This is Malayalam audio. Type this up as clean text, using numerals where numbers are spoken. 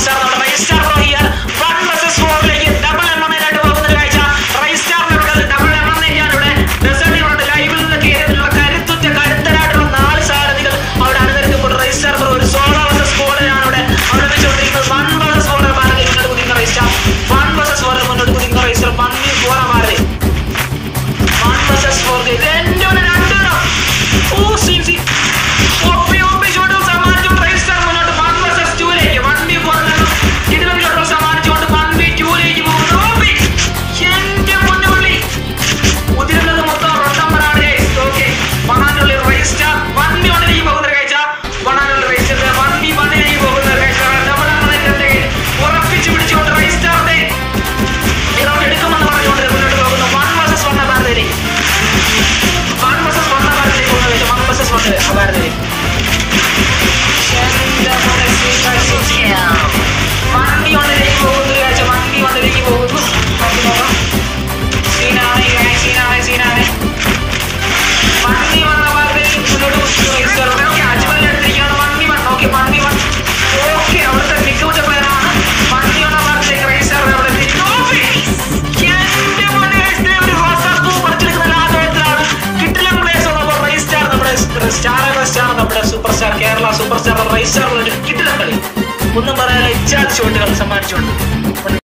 സ്റ്റാർ നമ്മുടെ റൈസ്റ്റാർ ബ്രോ ഹിയർ 1 vs 4 ലേക്ക് ഡബിൾ എണ്ണമേലായിട്ട് പോകുന്ന ഒരു കാഴ്ച. റൈസ്റ്റാറിനോട് ഡബിൾ എണ്ണം നെയ്യാനിവിടെ ഡെസേർട്ടിനോട് ലൈവിൽ നിന്ന് കയറിയിട്ടുള്ള കരുത്തരായിട്ടുള്ള 4 സാരഥികൾ അവിടെ അണിനിരക്കുമ്പോൾ റൈസ്റ്റാർ ബ്രോ ഒരു സോളോ vs സ്ക്വാഡിലാണ് അവിടെ വെച്ചുകൊണ്ടിരിക്കുന്നത്. 1 vs 4 മാറി മുന്നോട്ട് കുതിക്കുന്ന റൈസ്റ്റാർ 1 vs 4 മുന്നോട്ട് കുതിക്കുന്ന റൈസ്റ്റാർ 1v4 മാറി 1 vs 4 ഇത് എന്റെ ഒരു രണ്ടെണ്ണം. ഓ സീസി നമ്മുടെ super star Kerala super star റൈസ്റ്റാർ കിട്ടില്ല കളി ഒന്നും പറയാൻ ഇച്ഛാ ഷോട്ടുകൾ സമ്മാനിച്ചുകൊണ്ട്